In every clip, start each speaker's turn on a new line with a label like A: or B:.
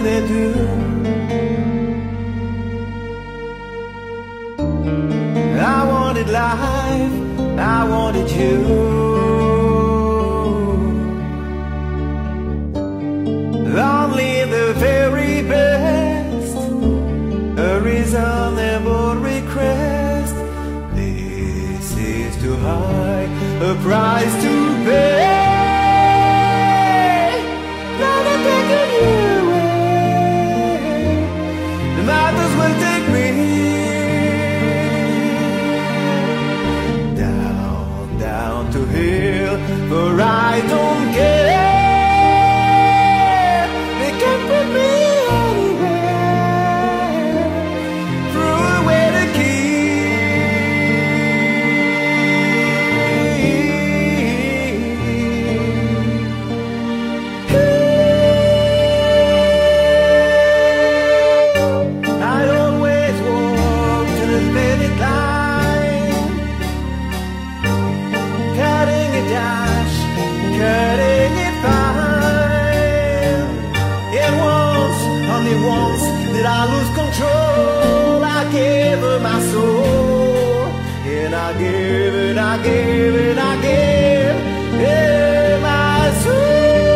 A: than they do. I wanted life, I wanted you. Only the very best, a reasonable request. This is too high a price to pay. Not a taking you away. The mountains will take me down to hell, for I don't care. They can put me anywhere, throw away the I always walk to the finish line, cutting it dash, cutting it fine. And once, only once, did I lose control. I gave her my soul, and I gave it, I gave it, I gave her my soul.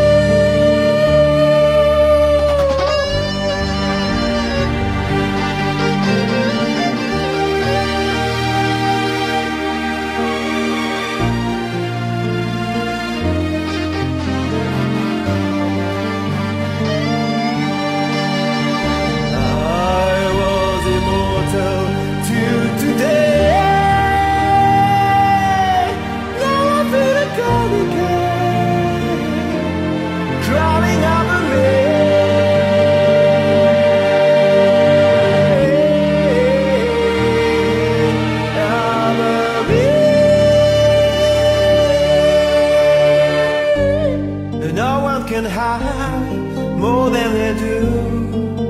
A: No one can hide more than they do.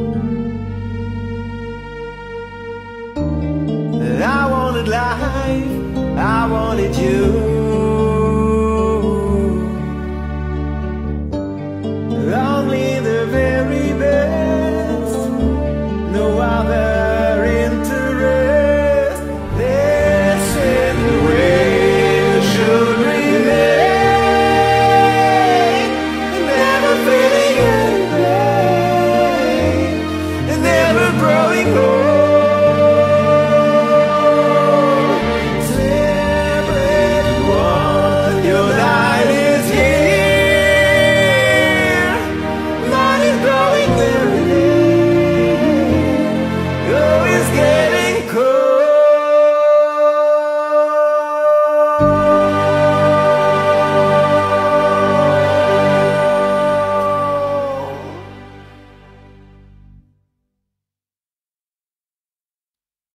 A: I wanted life,